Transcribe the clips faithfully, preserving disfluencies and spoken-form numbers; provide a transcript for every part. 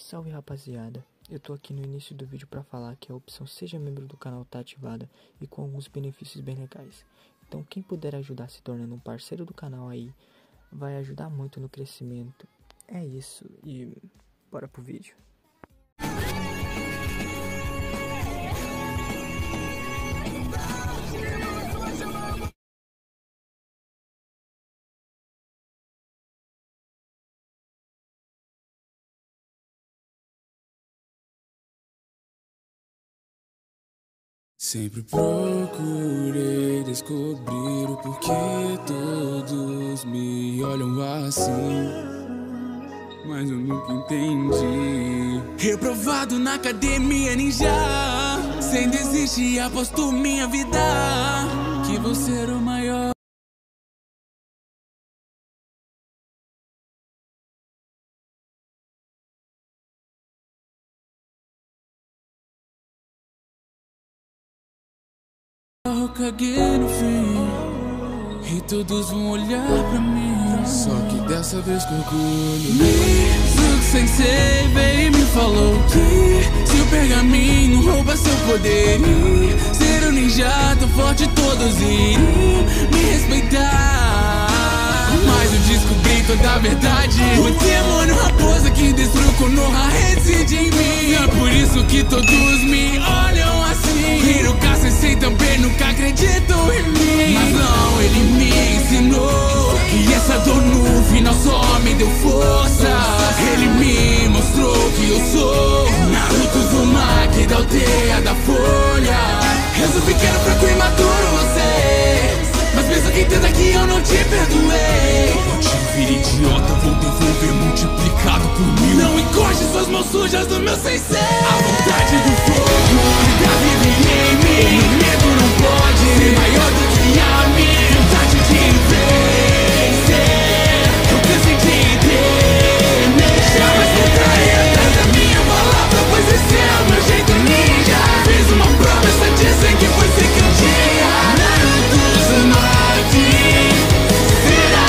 Salve rapaziada, eu tô aqui no início do vídeo pra falar que a opção Seja Membro do canal tá ativada e com alguns benefícios bem legais. Então quem puder ajudar se tornando um parceiro do canal aí, vai ajudar muito no crescimento. É isso e bora pro vídeo. Sempre procurei descobrir o porquê todos me olham assim, mas eu nunca entendi. Reprovado na academia ninja, sem desistir aposto minha vida que vou ser o maior. Eu caguei no fim e todos vão olhar pra mim, só que dessa vez com orgulho. Mizuki Sensei veio e me falou que se o pergaminho rouba seu poder, ser um ninja tão forte todos iriam me respeitar. Mas eu descobri toda a verdade, o demônio raposa que destruiu Konoha reside em mim. É por isso que todos me olham assim. Hiruka Sensei também nunca acreditou em mim, mas não, ele me ensinou que essa dor no final só me deu força. Ele me mostrou que eu sou Naruto Uzumaki da aldeia da Folha. Resolvi que era fraco e imaturo você, mas mesmo que entenda que eu não te perdoei. Vou te vir idiota, vou devolver multiplicado por mil. Não encoste suas mãos sujas do meu sensei. A vontade do fogo ainda vive em mim. O medo não pode ser maior do que a minha vontade de vencer. Eu cansei de temer, jamais voltarei atrás da minha palavra, pois esse é o meu jeito ninja. Fiz uma promessa de sangue, foi ser que um dia Naruto Uzumaki será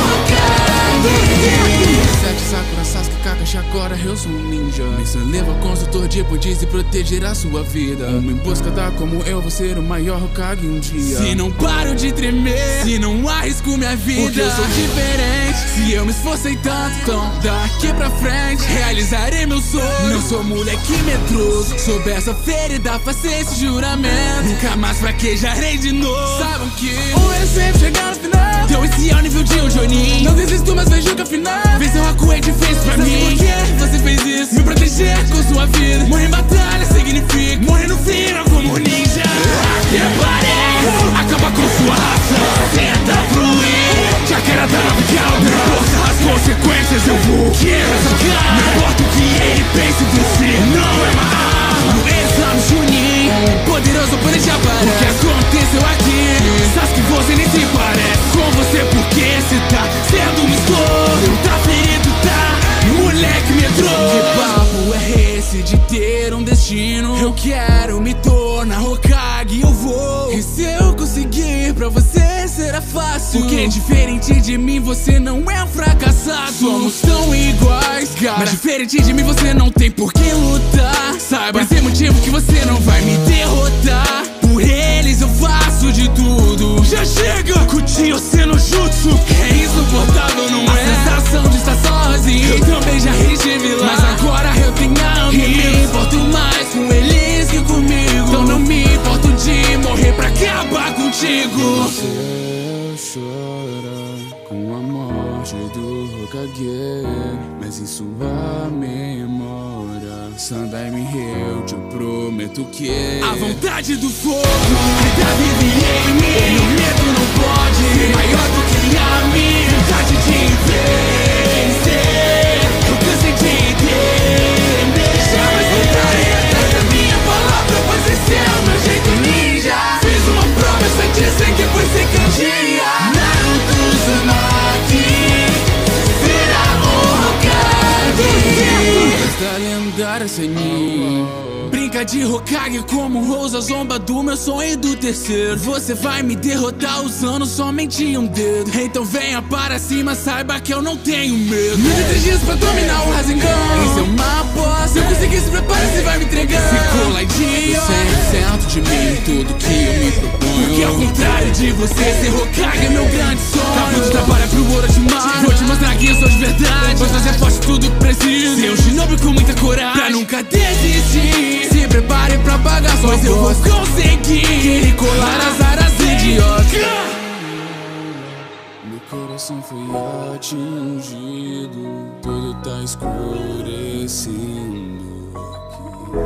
Hokage. Sete Sakura, Sasuke, Kakashi, agora eu sou um ninja. Missa leva consultor de poderes e proteger a sua vida. Uma emboscada como eu vou ser o maior Hokage um dia. Se não paro de tremer, se não arrisco minha vida, porque eu sou diferente. Se eu me esforcei tanto, então daqui pra frente realizarei meu sonho. Não sou moleque medroso, sob essa ferida faço esse juramento. Nunca mais fraquejarei de novo. Sabem que o erro sempre chega no final. Então esse é o nível de um Jonin. Não desisto, mas vejo que afinal vê seu Hakuei de fez pra mim. Por que você fez isso? Me proteger com sua vida. Morrer em batalha significa morrer no final como ninja. Até parei, acaba com sua raça, tenta fluir. Já que era da nova de alma, não importa as consequências, eu vou arrancar. Não importa o que ele pense, você não é mal. No exame Chunin, poderoso poder te aparece. O que aconteceu aqui? Sasuke, você nem se parece com você, porque cê tá sendo um escroto. Tá ferido, tá? Moleque metrô. Que papo é esse de ter um destino? Eu quero me tornar Hokage, eu vou. E se eu conseguir, pra você será fácil, porque diferente de mim você não é um fracassado. Somos tão iguais, cara, mas diferente de mim você não tem por que lutar. Saiba, esse é motivo que você não vai me derrotar. Por eles eu faço de tudo. Já chega, Kuchi sendo jutsu. É insuportável, não é? A sensação de estar sozinho. Eu também já estive lá, mas agora eu tenho amigos. Me importo mais com eles que comigo. Então não me importo de morrer pra acabar contigo. Você chora com a morte do Hokage, mas em sua memória Sandai me eu te prometo que a vontade do fogo ainda vive em mim. O medo não pode ser maior do que a minha vontade de vencer. Eu cansei de temer, jamais voltarei atrás da minha palavra, pois esse é o meu jeito ninja. Fiz uma promessa de sangue, foi ser que um dia Naruto Uzumaki será Hokage. Esta lendária Senin brinca de Hokage como Rosa, zomba do meu sonho e do terceiro. Você vai me derrotar usando somente um dedo. Então venha para cima, saiba que eu não tenho medo. Muitos dias pra dominar o Rasengan. Isso é uma de você ser Hokage é meu grande sonho. Kabuto trabalha pro Orochimaru, vou te mostrar que eu sou de verdade. Vou fazer forte tudo que preciso, ser um shinobi com muita coragem, pra nunca desistir. Se prepare pra pagar sua pois eu vou conseguir e colar as aras idiotas. Meu coração foi atingido, tudo tá escurecendo aqui.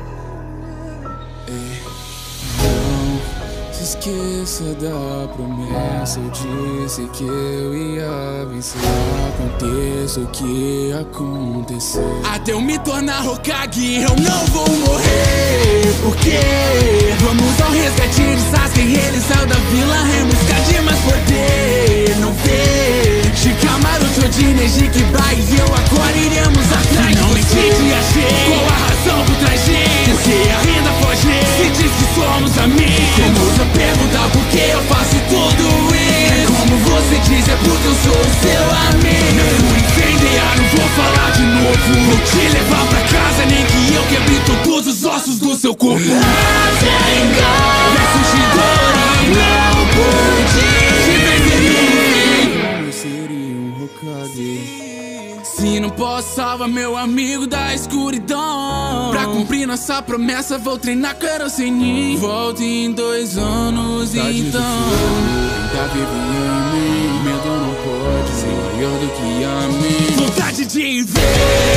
Ei, não se esqueça da promessa. Eu disse que eu ia vencer, aconteça o que acontecer. Até eu me tornar Hokage eu não vou morrer, porque vamos ao resgate de Sasuke. Ele saiu da vila em busca de mais poder. Não vê Shikamaru, Chojin, Neji, Kibai e eu agora iremos atrás. Não me te achei, qual a razão por trás disso? Você ainda foge, se diz que somos amigos. Como ousa perguntar por que eu faço tudo isso? É como você diz, é porque eu sou o seu amigo. Não fui incendiar, não vou falar de novo. Vou te levar pra casa, nem que eu quebre todos os ossos do seu corpo. Versus Chidori, não pude te vencer no fim. Eu seria um Hokage se não posso salvar meu amigo da escuridão. Pra cumprir nossa promessa vou treinar Karo Senin. Volto em dois anos tá então. Ainda vive em mim, medo não pode ser maior do que a mim. Vontade de ver